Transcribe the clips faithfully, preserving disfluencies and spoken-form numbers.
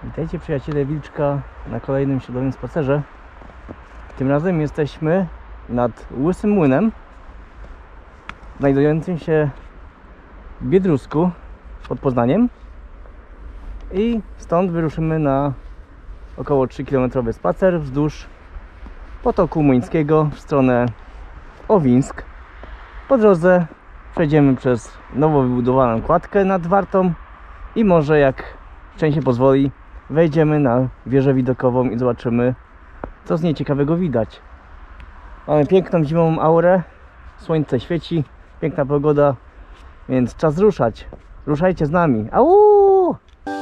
Witajcie przyjaciele Wilczka na kolejnym środowym spacerze. Tym razem jesteśmy nad Łysym Młynem, znajdującym się w Biedrusku pod Poznaniem, i stąd wyruszymy na około trzy kilometrowy spacer wzdłuż Potoku Młyńskiego w stronę Owińsk. Po drodze przejdziemy przez nowo wybudowaną kładkę nad Wartą i może, jak szczęście pozwoli, wejdziemy na wieżę widokową i zobaczymy, co z niej ciekawego widać. Mamy piękną zimową aurę, słońce świeci, piękna pogoda, więc czas ruszać. Ruszajcie z nami. Au!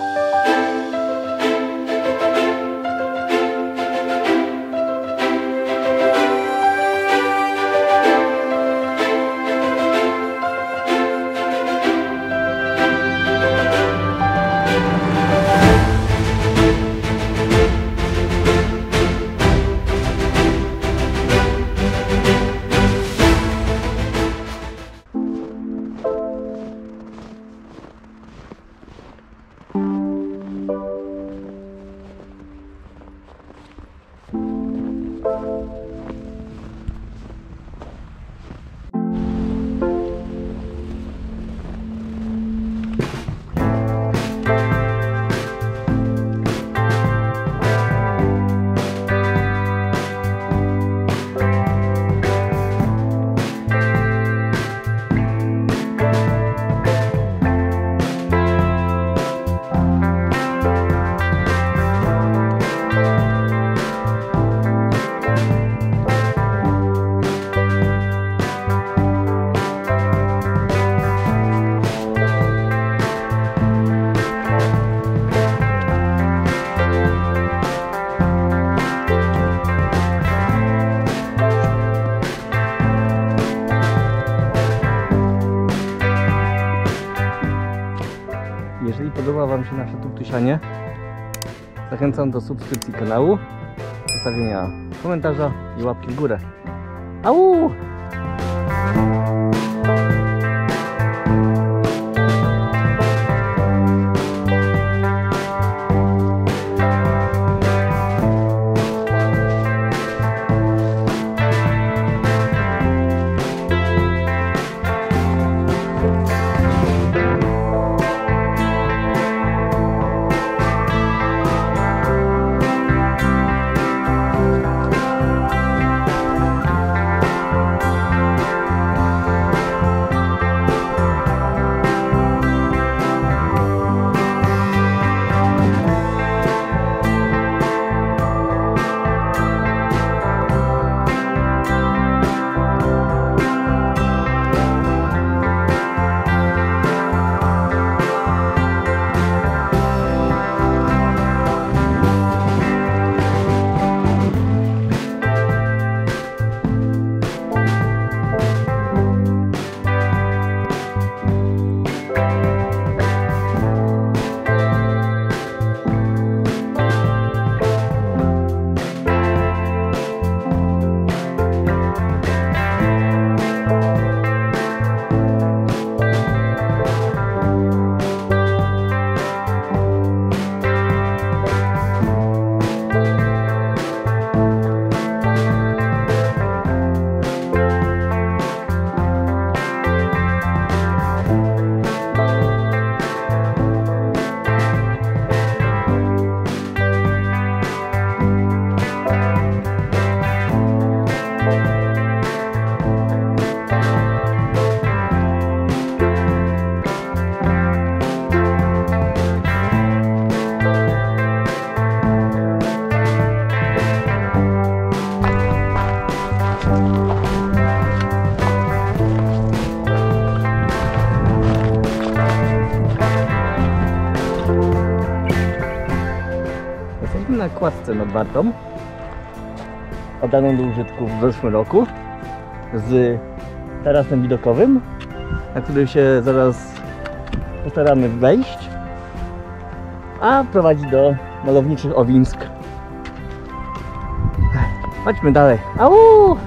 Jeżeli podoba Wam się nasze tuptusianie, zachęcam do subskrypcji kanału, zostawienia komentarza i łapki w górę. Au! Jesteśmy na kładce nad Wartą, oddaną do użytku w zeszłym roku, z tarasem widokowym, na który się zaraz postaramy wejść, a prowadzi do malowniczych Owińsk. Chodźmy dalej. Au!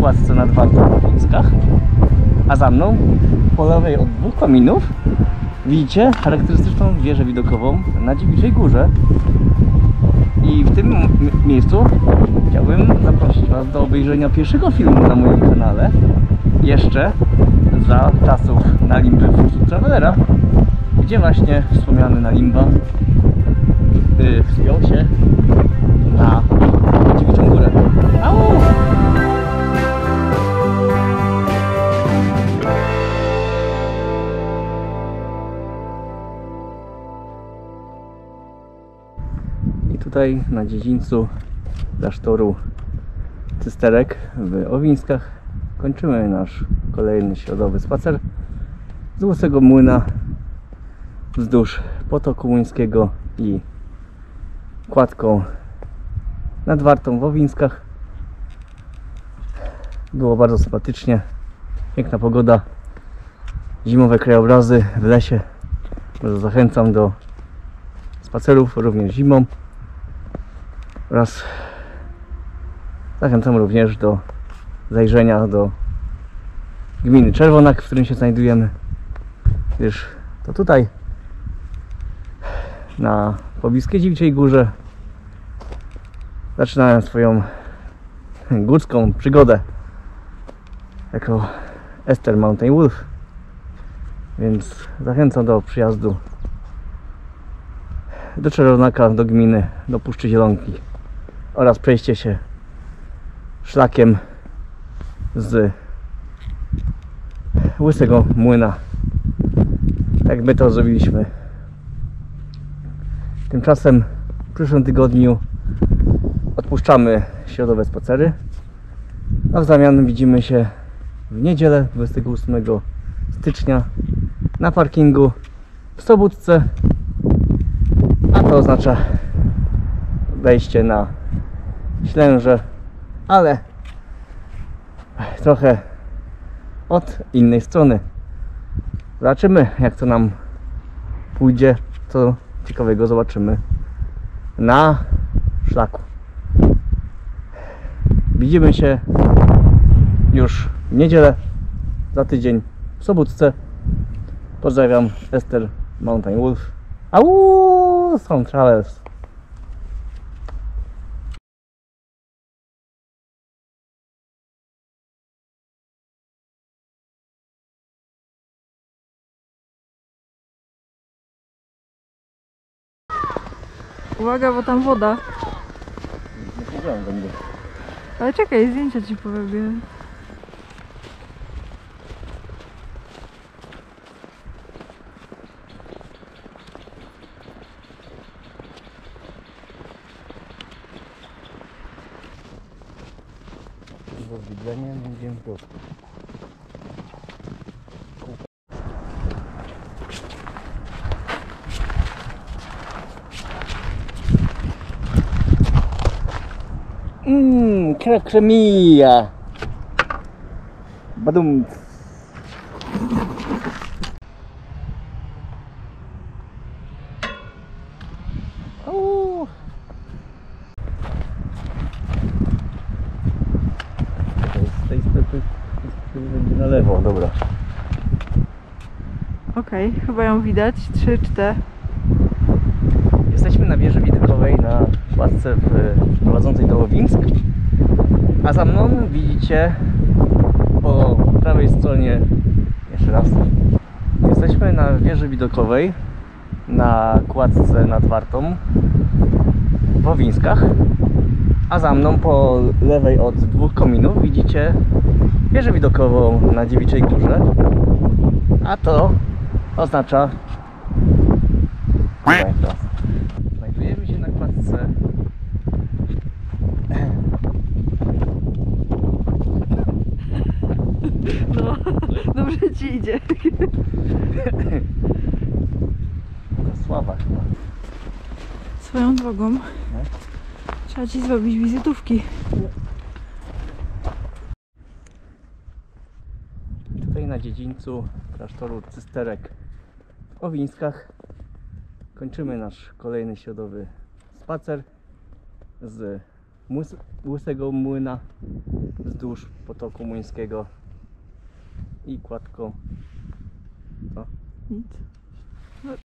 kładce nad Wartą w Owińskach, a za mną po lewej od dwóch kominów widzicie charakterystyczną wieżę widokową na Dziewiczej Górze. I w tym miejscu chciałbym zaprosić Was do obejrzenia pierwszego filmu na moim kanale, jeszcze za czasów Nalimby Food Travelera, gdzie właśnie wspomniany Nalimba yy, wspiął się na Dziewiczą Górę. Au! I tutaj na dziedzińcu klasztoru Cysterek w Owińskach kończymy nasz kolejny środowy spacer z Łysego Młyna wzdłuż Potoku Młyńskiego i kładką nad Wartą w Owińskach. Było bardzo sympatycznie, piękna pogoda, zimowe krajobrazy w lesie. Bardzo zachęcam do spacerów również zimą oraz zachęcam również do zajrzenia do gminy Czerwonak, w którym się znajdujemy, gdyż to tutaj na pobliskiej Dziewiczej Górze zaczynałem swoją górską przygodę jako Ester Mountain Wolf, więc zachęcam do przyjazdu do Czerwonaka, do gminy, do Puszczy Zielonki oraz przejście się szlakiem z Łysego Młyna, tak my to zrobiliśmy. Tymczasem w przyszłym tygodniu odpuszczamy środowe spacery, a w zamian widzimy się w niedzielę dwudziestego ósmego stycznia na parkingu w Sobótce, a to oznacza wejście na Ślęże, ale trochę od innej strony. Zobaczymy, jak to nam pójdzie, co ciekawego zobaczymy na szlaku. Widzimy się już w niedzielę, za tydzień w Sobótce. Pozdrawiam, Ester Mountain Wolf. Au, Sound Travels. Uwaga, bo tam woda. Nie wiedziałem, będę. Ale czekaj, zdjęcia ci porobię. Z widzeniem będziemy w dół. Mmm, kremia. Badum. Au. Z tej strony będzie na lewo, dobra. Okej, okay, chyba ją widać. trzy, cztery. Jesteśmy na wieży widokowej na kładce prowadzącej do Owińsk, a za mną widzicie po prawej stronie, jeszcze raz, jesteśmy na wieży widokowej na kładce nad Wartą w Owińskach, a za mną po lewej od dwóch kominów widzicie wieżę widokową na Dziewiczej Górze, a to oznacza znajdujemy się na kładce no, dobrze ci idzie. Sława chyba. Swoją drogą no. Trzeba ci zrobić wizytówki. Tutaj na dziedzińcu klasztoru Cysterek w Owińskach kończymy nasz kolejny środowy spacer z Łys, łysego młyna wzdłuż Potoku Młyńskiego i kładką. Co? Nic.